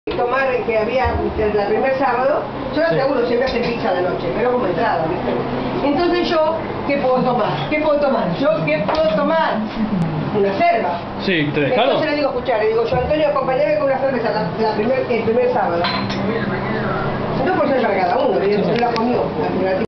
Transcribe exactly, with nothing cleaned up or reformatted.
Tomar que había el primer sábado, yo Sí. seguro siempre hacen pizza de noche, pero como entrada, ¿viste? Entonces yo, ¿qué puedo tomar? ¿Qué puedo tomar? ¿Yo qué puedo tomar? Una cerva. Sí, ¿te dejaron? Entonces le digo, escuchar, le digo, yo Antonio, acompañame con una cerveza la, la primer, el primer sábado. Dos porciones para cada uno, le digo, Sí, sí. se la comió. La, la